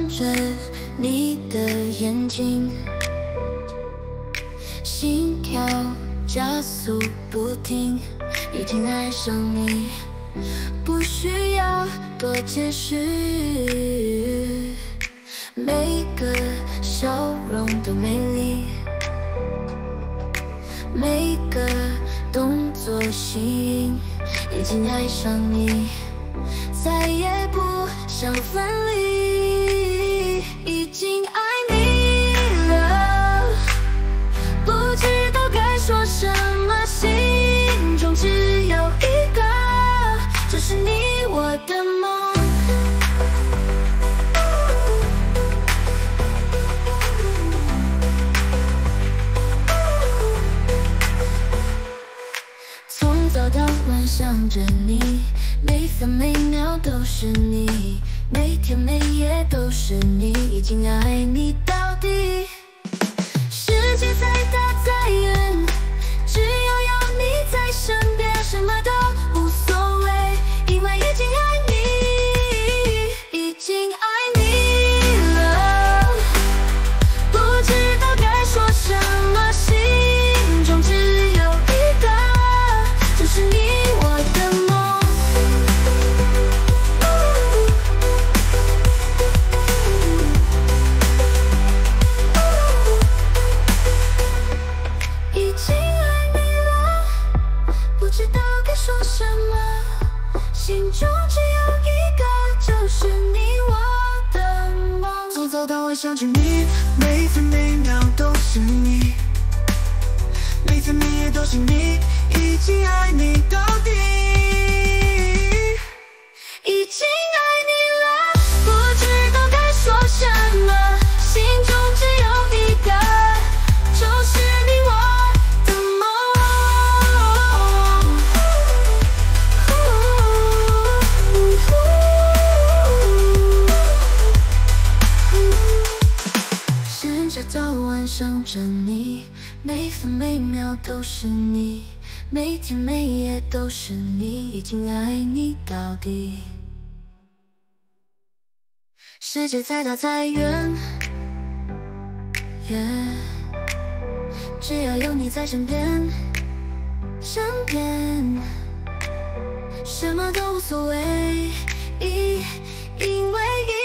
着你的眼睛，心跳加速不停，已经爱上你，不需要多解释。每个笑容都美丽，每个动作吸引，已经爱上你，再也不想分离，已经爱你了，不知道该说什么，心中只有一个，就是你我的梦。从早到晚想着你，每分每秒都是你，每天每夜都是你，已经爱你到底。世界再大再远，只要有你在身边，什么都无所谓，因为已经爱你，已经爱你了，不知道该说什么，心中只有一个，就是你我的梦。已经爱你了，不知道该说什么，心中只有一个，就是你我的梦。从早到晚想着你，每分每秒都是你，每天每夜都是你，已经爱你到底，已经爱你了，不知道该说什么，心中只有一个，就是你我的梦。现在早晚想着你，每分每秒都是你，每天每夜都是你，已经爱你到底。世界再大再远，只要有你在身边，什么都无所谓，因为